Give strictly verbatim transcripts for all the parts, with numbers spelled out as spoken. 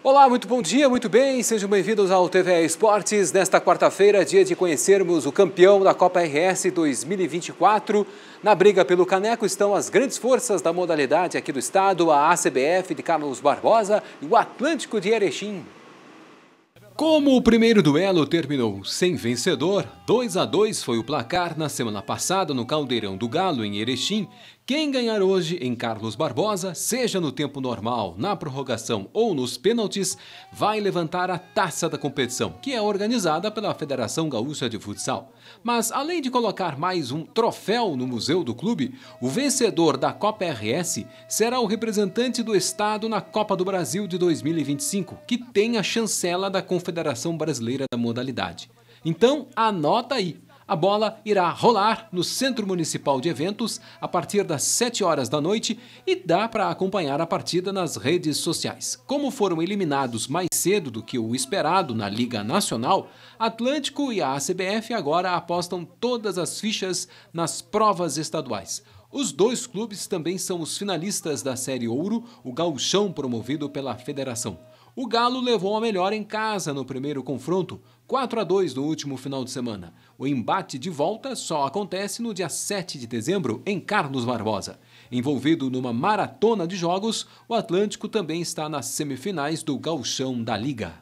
Olá, muito bom dia, muito bem, sejam bem-vindos ao T V E Esportes. Nesta quarta-feira, dia de conhecermos o campeão da Copa R S dois mil e vinte e quatro. Na briga pelo caneco estão as grandes forças da modalidade aqui do estado, a A C B F de Carlos Barbosa e o Atlântico de Erechim. Como o primeiro duelo terminou sem vencedor, dois a dois foi o placar na semana passada no Caldeirão do Galo, em Erechim. Quem ganhar hoje em Carlos Barbosa, seja no tempo normal, na prorrogação ou nos pênaltis, vai levantar a taça da competição, que é organizada pela Federação Gaúcha de Futsal. Mas, além de colocar mais um troféu no museu do clube, o vencedor da Copa R S será o representante do estado na Copa do Brasil de dois mil e vinte e cinco, que tem a chancela da Confederação Brasileira da modalidade. Então, anota aí. A bola irá rolar no Centro Municipal de Eventos a partir das sete horas da noite e dá para acompanhar a partida nas redes sociais. Como foram eliminados mais cedo do que o esperado na Liga Nacional, Atlântico e a A C B F agora apostam todas as fichas nas provas estaduais. Os dois clubes também são os finalistas da Série Ouro, o gauchão promovido pela federação. O Galo levou a melhor em casa no primeiro confronto, quatro a dois no último final de semana. O embate de volta só acontece no dia sete de dezembro, em Carlos Barbosa. Envolvido numa maratona de jogos, o Atlântico também está nas semifinais do Gauchão da Liga.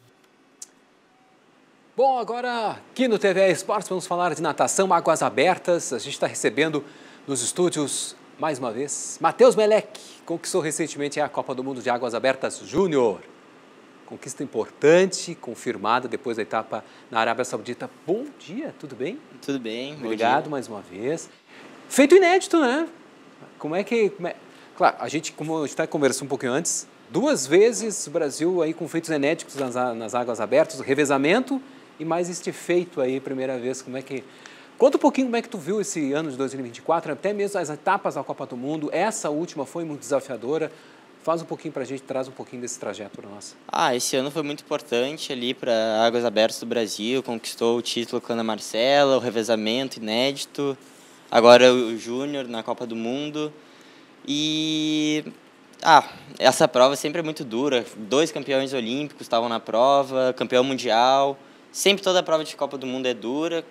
Bom, agora aqui no T V E Esportes vamos falar de natação, águas abertas. A gente está recebendo nos estúdios, mais uma vez, Matheus Melec, conquistou recentemente a Copa do Mundo de Águas Abertas Júnior. Conquista importante, confirmada depois da etapa na Arábia Saudita. Bom dia, tudo bem? Tudo bem, obrigado mais uma vez. Feito inédito, né? Como é que... Como é... Claro, a gente, como a gente está conversando um pouquinho antes, duas vezes o Brasil aí com feitos inéditos nas, nas águas abertas, revezamento e mais este feito aí, primeira vez. Como é que... Conta um pouquinho como é que tu viu esse ano de dois mil e vinte e quatro, até mesmo as etapas da Copa do Mundo. Essa última foi muito desafiadora. Faz um pouquinho para a gente, traz um pouquinho desse trajeto para nós. Ah, esse ano foi muito importante ali para Águas Abertas do Brasil, conquistou o título com a Ana Marcela, o revezamento inédito, agora o Júnior na Copa do Mundo. E ah, essa prova sempre é muito dura, dois campeões olímpicos estavam na prova, campeão mundial, sempre toda a prova de Copa do Mundo é dura.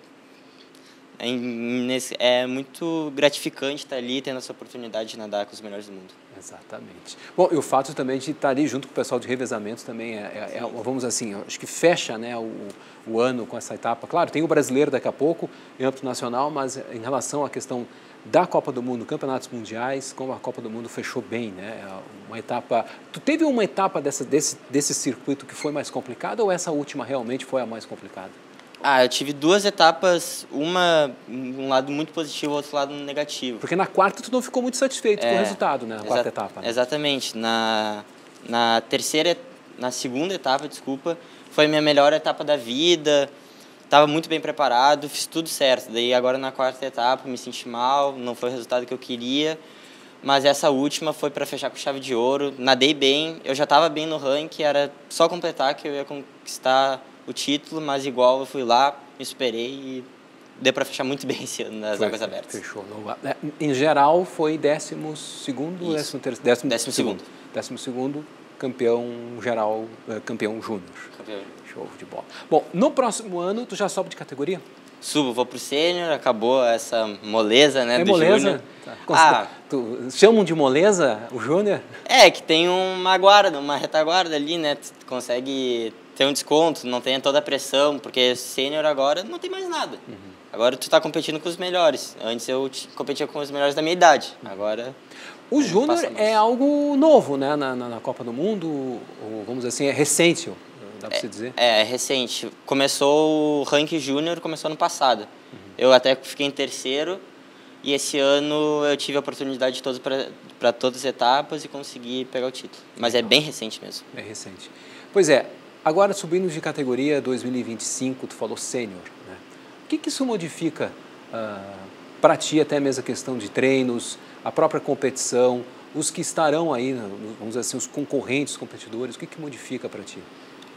É muito gratificante estar ali, tendo essa oportunidade de nadar com os melhores do mundo. Exatamente. Bom, e o fato também de estar ali junto com o pessoal de revezamento também, é, é, é vamos assim, acho que fecha, né, o, o ano com essa etapa. Claro, tem o brasileiro daqui a pouco, em âmbito nacional, mas em relação à questão da Copa do Mundo, campeonatos mundiais, como a Copa do Mundo fechou bem, né? Uma etapa... Tu teve uma etapa dessa, desse, desse circuito que foi mais complicada ou essa última realmente foi a mais complicada? Ah, eu tive duas etapas, uma um lado muito positivo, outro lado negativo. Porque na quarta tu não ficou muito satisfeito é, com o resultado, né? Na quarta etapa. Né? Exatamente. Na, na terceira, na segunda etapa, desculpa, foi a minha melhor etapa da vida, estava muito bem preparado, fiz tudo certo. Daí agora na quarta etapa me senti mal, não foi o resultado que eu queria, mas essa última foi para fechar com chave de ouro, nadei bem, eu já estava bem no ranking, era só completar que eu ia conquistar o título, mas igual eu fui lá, me superei e deu para fechar muito bem esse ano nas foi, águas abertas. Fechou. Em geral foi décimo segundo, décimo terceiro, décimo, décimo segundo. Décimo segundo, campeão geral, campeão júnior. Campeão. Show de bola. Bom, no próximo ano tu já sobe de categoria? Subo, vou pro sênior, acabou essa moleza, né, é do moleza? júnior. Tá. Ah, tu, chamam de moleza o júnior? É, que tem uma guarda, uma retaguarda ali, né, tu consegue ter um desconto, não tem toda a pressão, porque sênior agora não tem mais nada. Uhum. Agora tu tá competindo com os melhores. Antes eu competia com os melhores da minha idade, agora... O júnior é algo novo, né, na, na, na Copa do Mundo, ou vamos dizer assim, é recente, dá pra é, você dizer? É, é recente. Começou o ranking júnior, começou ano passado. Uhum. Eu até fiquei em terceiro e esse ano eu tive a oportunidade de todos para todas as etapas e consegui pegar o título. Mas é bem recente mesmo. É recente. Pois é, agora subindo de categoria dois mil e vinte e cinco, tu falou sênior, né? O que, que isso modifica uh, para ti, até mesmo a questão de treinos, a própria competição, os que estarão aí, vamos dizer assim, os concorrentes, os competidores, o que, que modifica para ti?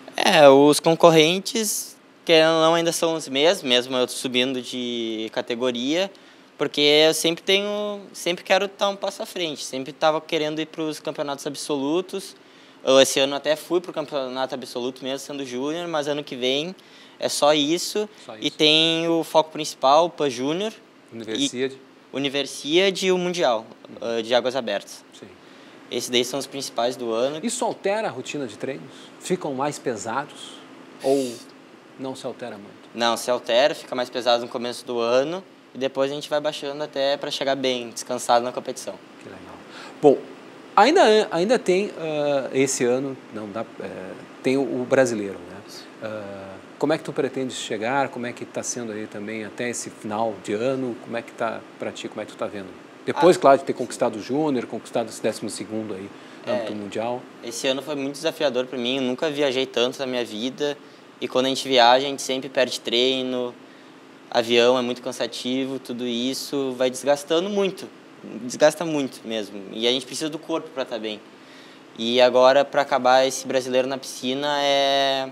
É, os concorrentes, que não ainda são os mesmos, mesmo eu subindo de categoria, porque eu sempre tenho, sempre quero estar um passo à frente, sempre estava querendo ir para os campeonatos absolutos, Eu, esse ano até fui para o campeonato absoluto mesmo, sendo júnior, mas ano que vem é só isso. Só isso. E tem o foco principal, o Pan Júnior. Universiade. Universiade e o Mundial, uhum. uh, de águas abertas. Sim. Esses daí são os principais do ano. Isso altera a rotina de treinos? Ficam mais pesados ou não se altera muito? Não, se altera, fica mais pesado no começo do ano e depois a gente vai baixando até para chegar bem, descansado na competição. Que legal. Bom, ainda, ainda tem uh, esse ano, não dá, uh, tem o, o brasileiro, né? Uh, como é que tu pretendes chegar? Como é que está sendo aí também até esse final de ano? Como é que está para ti? Como é que tu está vendo? Depois, ah, claro, de ter conquistado o Júnior, conquistado esse décimo segundo aí no âmbito mundial. Esse ano foi muito desafiador para mim. Eu nunca viajei tanto na minha vida. E quando a gente viaja, a gente sempre perde treino. Avião é muito cansativo. Tudo isso vai desgastando muito. Desgasta muito mesmo. E a gente precisa do corpo para estar bem. E agora, para acabar esse brasileiro na piscina, é...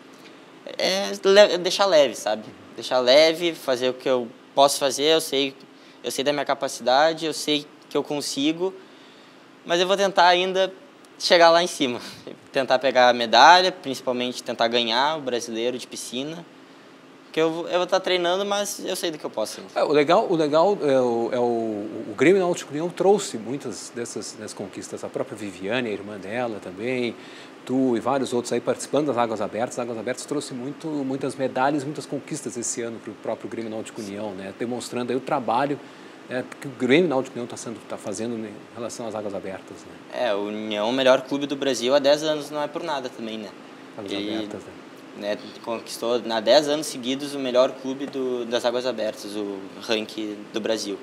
é deixar leve, sabe? Deixar leve, fazer o que eu posso fazer. Eu sei... Eu sei da minha capacidade, eu sei que eu consigo, mas eu vou tentar ainda chegar lá em cima. Tentar pegar a medalha, principalmente tentar ganhar o brasileiro de piscina. Que eu, eu vou estar treinando, mas eu sei do que eu posso. É, o legal, o legal é o, é o, o Grêmio Náutico União trouxe muitas dessas, dessas conquistas. A própria Viviane, a irmã dela também, tu e vários outros aí participando das Águas Abertas. As Águas Abertas trouxe muito, muitas medalhas, muitas conquistas esse ano para o próprio Grêmio Náutico União, né? Demonstrando aí o trabalho, né, que o Grêmio Náutico União está tá fazendo em relação às Águas Abertas. Né? É, o União, o melhor clube do Brasil há dez anos, não é por nada também, né? Águas Ele, Abertas, né? Né, conquistou há dez anos seguidos o melhor clube do, das Águas Abertas, o ranking do Brasil.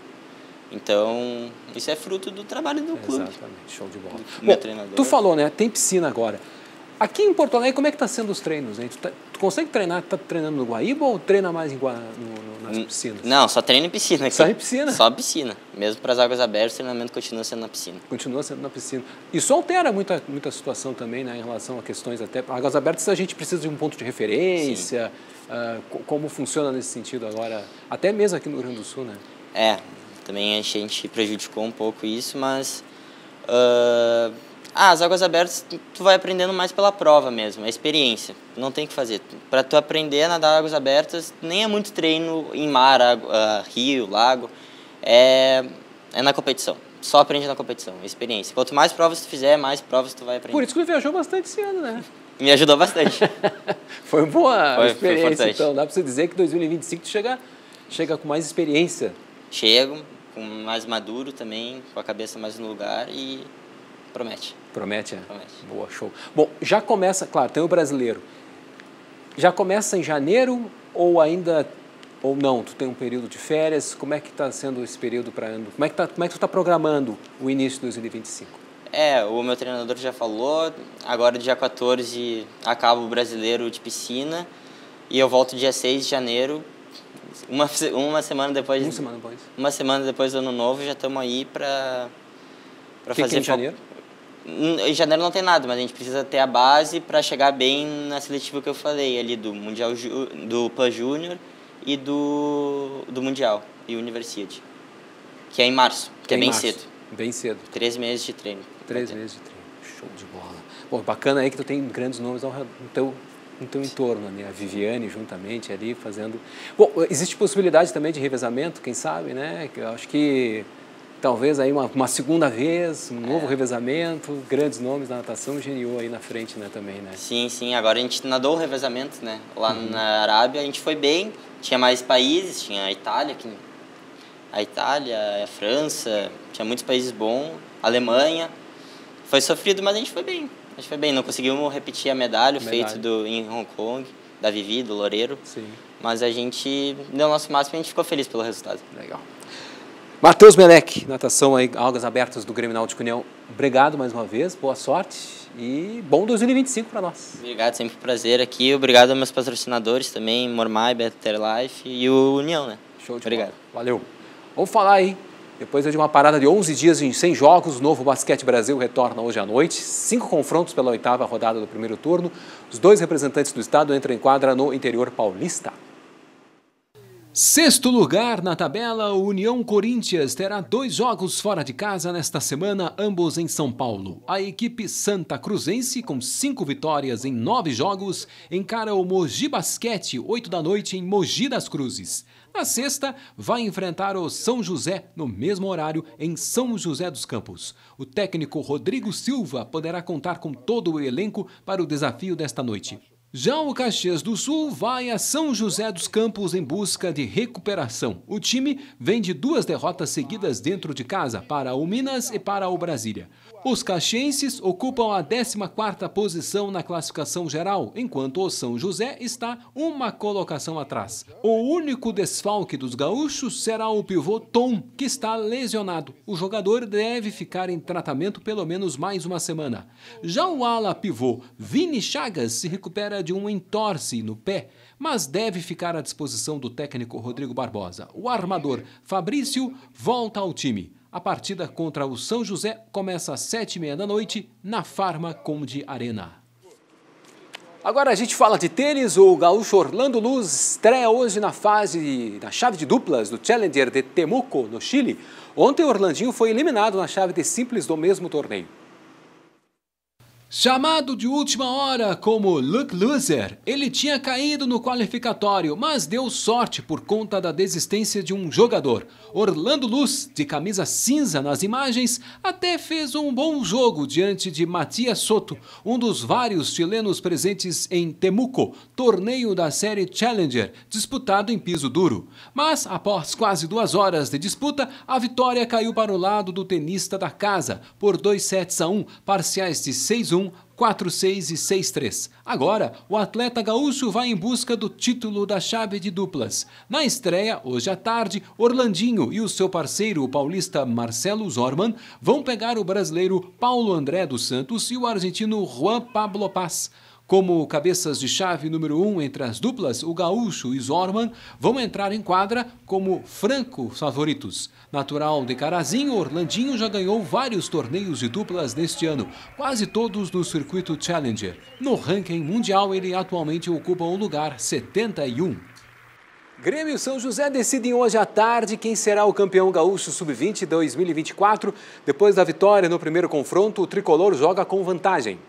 Então, isso é fruto do trabalho do clube. Exatamente, show de bola. Do Bom, meu treinador. Tu falou, né? Tem piscina agora. Aqui em Porto Alegre, como é que está sendo os treinos? Hein? Tu, tá, tu consegue treinar, tá treinando no Guaíba ou treina mais em Gua, no, no, nas piscinas? Não, só treino em piscina aqui. Só em piscina? Só piscina. Mesmo para as Águas Abertas, o treinamento continua sendo na piscina. Continua sendo na piscina. Isso altera muita, muita situação também, né, em relação a questões até... Águas Abertas a gente precisa de um ponto de referência, uh, como funciona nesse sentido agora, até mesmo aqui no Rio Grande do Sul, né? É, também a gente prejudicou um pouco isso, mas... Uh, ah, as Águas Abertas tu vai aprendendo mais pela prova mesmo, a experiência, não tem o que fazer. Para tu aprender a nadar Águas Abertas, nem é muito treino em mar, uh, rio, lago, é, é na competição. Só aprende na competição, experiência. Quanto mais provas tu fizer, mais provas tu vai aprender. Por isso que tu viajou bastante esse ano, né? Me ajudou bastante. Foi uma boa foi, experiência, foi então. Dá para você dizer que dois mil e vinte e cinco tu chega, chega com mais experiência. Chego, com mais maduro também, com a cabeça mais no lugar e promete. Promete, é? Promete. Boa, show. Bom, já começa, claro, tem o brasileiro. Já começa em janeiro ou ainda... Ou não, tu tem um período de férias, como é que está sendo esse período para ano? Como é que, tá, como é que tu está programando o início de dois mil e vinte e cinco? É, o meu treinador já falou, agora dia quatorze acaba o brasileiro de piscina e eu volto dia seis de janeiro, uma, uma semana depois... Uma semana depois. Uma semana depois do ano novo, já estamos aí para fazer... Que é em janeiro? Em janeiro não tem nada, mas a gente precisa ter a base para chegar bem na seletiva que eu falei, ali do Mundial, do Pan Júnior e do, do Mundial e Universiade, que é em março, que, que é bem março. cedo. Bem cedo. Três meses de treino. Três meses de treino. Show de bola. Bom, bacana aí que tu tem grandes nomes no teu, no teu entorno, né? A Viviane juntamente ali fazendo... Bom, existe possibilidade também de revezamento, quem sabe, né? Eu acho que talvez aí uma, uma segunda vez, um novo é. revezamento, grandes nomes da natação, geniou aí na frente, né, também, né? Sim, sim. Agora a gente nadou o revezamento, né? Lá uhum. na Arábia a gente foi bem, tinha mais países, tinha a Itália, que... a Itália, a França, tinha muitos países bons, a Alemanha. Foi sofrido, mas a gente foi bem. A gente foi bem, não conseguimos repetir a medalha, medalha. feito do, em Hong Kong, da Vivi, do Loureiro. Sim. Mas a gente deu o nosso máximo e a gente ficou feliz pelo resultado. Legal. Matheus Melec, natação aí, Águas Abertas do Grêmio Náutico União. Obrigado mais uma vez, boa sorte e bom dois mil e vinte e cinco para nós. Obrigado, sempre um prazer aqui. Obrigado aos meus patrocinadores também, Mormai, Better Life e o União, né? Show de Obrigado. bola. Valeu. Vamos falar aí, depois de uma parada de onze dias em cem jogos, o novo Basquete Brasil retorna hoje à noite. Cinco confrontos pela oitava rodada do primeiro turno. Os dois representantes do estado entram em quadra no interior paulista. Sexto lugar na tabela, o União Corinthians terá dois jogos fora de casa nesta semana, ambos em São Paulo. A equipe Santa Cruzense, com cinco vitórias em nove jogos, encara o Mogi Basquete, oito da noite, em Mogi das Cruzes. Na sexta, vai enfrentar o São José, no mesmo horário, em São José dos Campos. O técnico Rodrigo Silva poderá contar com todo o elenco para o desafio desta noite. Já o Caxias do Sul vai a São José dos Campos em busca de recuperação. O time vem de duas derrotas seguidas dentro de casa, para o Minas e para o Brasília. Os caxienses ocupam a décima quarta posição na classificação geral, enquanto o São José está uma colocação atrás. O único desfalque dos gaúchos será o pivô Tom, que está lesionado. O jogador deve ficar em tratamento pelo menos mais uma semana. Já o ala pivô Vini Chagas se recupera de um entorse no pé, mas deve ficar à disposição do técnico Rodrigo Barbosa. O armador Fabrício volta ao time. A partida contra o São José começa às sete e meia da noite na Farma Conde Arena. Agora a gente fala de tênis. O gaúcho Orlando Luz estreia hoje na fase, na chave de duplas do Challenger de Temuco, no Chile. Ontem o Orlandinho foi eliminado na chave de simples do mesmo torneio. Chamado de última hora como Luck Loser, ele tinha caído no qualificatório, mas deu sorte por conta da desistência de um jogador. Orlando Luz, de camisa cinza nas imagens, até fez um bom jogo diante de Matias Soto, um dos vários chilenos presentes em Temuco, torneio da série Challenger, disputado em piso duro. Mas, após quase duas horas de disputa, a vitória caiu para o lado do tenista da casa, por dois sets a um, parciais de seis a um, quatro a seis e seis a três. Agora, o atleta gaúcho vai em busca do título da chave de duplas. Na estreia, hoje à tarde, Orlandinho e o seu parceiro, o paulista Marcelo Zorman, vão pegar o brasileiro Paulo André dos Santos e o argentino Juan Pablo Paz. Como cabeças de chave número um entre as duplas, o gaúcho e Zorman vão entrar em quadra como francos favoritos. Natural de Carazinho, Orlandinho já ganhou vários torneios de duplas neste ano, quase todos no circuito Challenger. No ranking mundial, ele atualmente ocupa o lugar setenta e um. Grêmio e São José decidem hoje à tarde quem será o campeão gaúcho sub vinte dois mil e vinte e quatro. Depois da vitória no primeiro confronto, o tricolor joga com vantagem.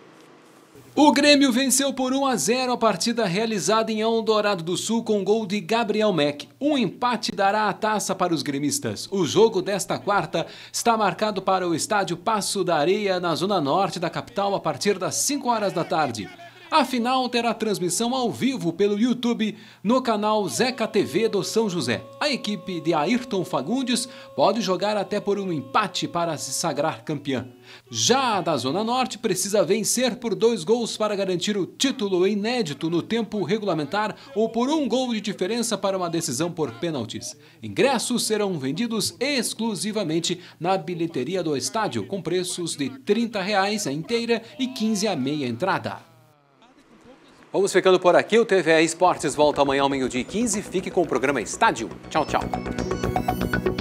O Grêmio venceu por um a zero a partida realizada em Eldorado do Sul com gol de Gabriel Mack. Um empate dará a taça para os gremistas. O jogo desta quarta está marcado para o estádio Passo da Areia, na zona norte da capital, a partir das cinco horas da tarde. A final terá transmissão ao vivo pelo YouTube no canal Zeca T V do São José. A equipe de Ayrton Fagundes pode jogar até por um empate para se sagrar campeã. Já a da Zona Norte precisa vencer por dois gols para garantir o título inédito no tempo regulamentar ou por um gol de diferença para uma decisão por pênaltis. Ingressos serão vendidos exclusivamente na bilheteria do estádio, com preços de trinta reais a inteira e quinze a meia entrada. Vamos ficando por aqui. O T V E Esportes volta amanhã ao meio-dia e quinze. Fique com o programa Estádio. Tchau, tchau.